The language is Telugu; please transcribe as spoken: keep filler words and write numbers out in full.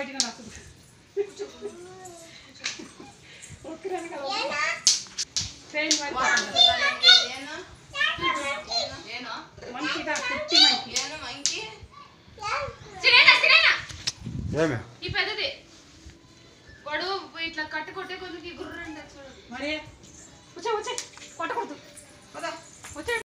పెట్టిన నాకు మంచిగా కుట్టి మంచి ఈ పెద్దది వాడు ఇట్లా కట్టు కొట్టే కొద్దికి గుర్రండి మరి వచ్చే వచ్చే కొట్టకూడదు వచ్చే